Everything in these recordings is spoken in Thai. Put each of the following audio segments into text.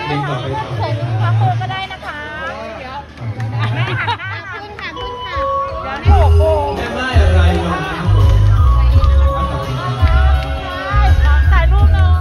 เพลงต่อไปต่อเชิญพระครูก็ได้นะคะแม่หันหน้าขึ้นค่ะขึ้นค่ะเดี๋ยวนี่โอ้โหแม่ไม่อะไรวันนี้ถ่ายรูปหน่อย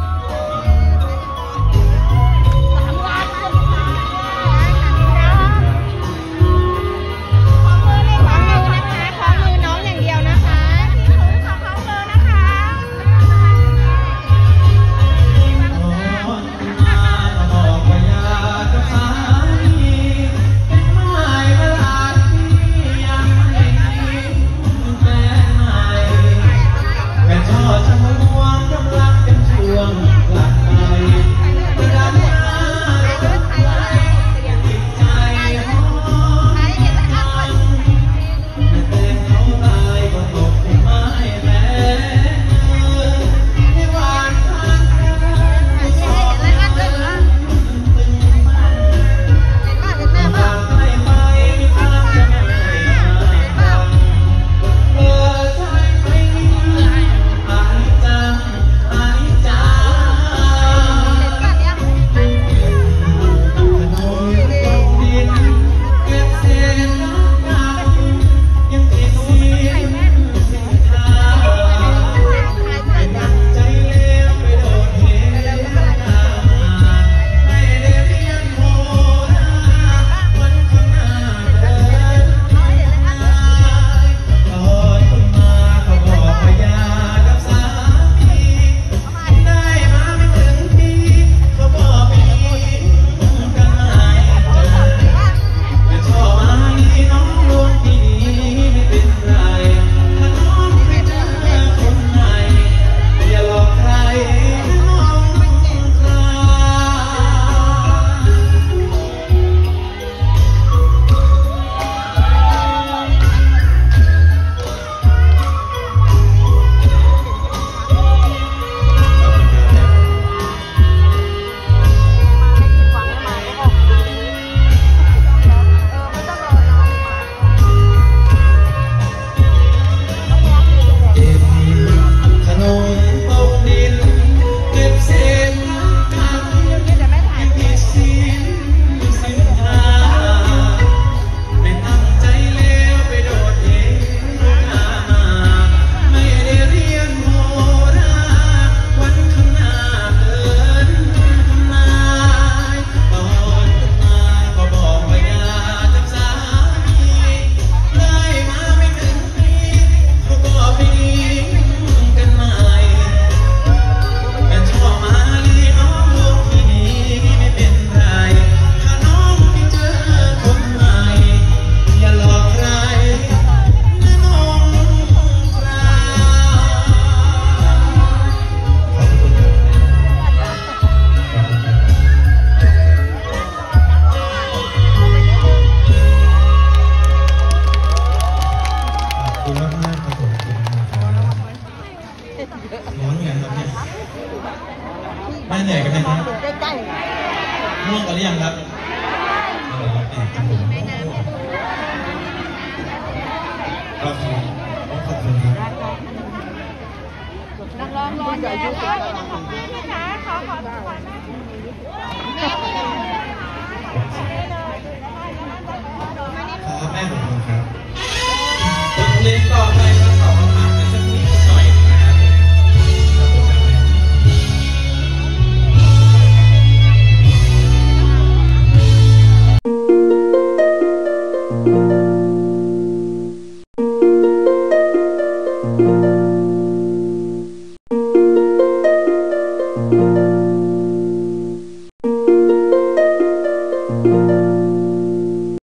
ร้อนยังครับเนี่ยแม่เหนื่อยกันไหมครับง่วงกันหรือยังครับขอบคุณครับนักร้องร้อนใหญ่ยุ่งเลยนะคะขอแม่ครับแม่ขอบคุณครับบทเพลงต่อไปมาตอบคำถามกันสักนิดหน่อยนะครับขอบคุณครับ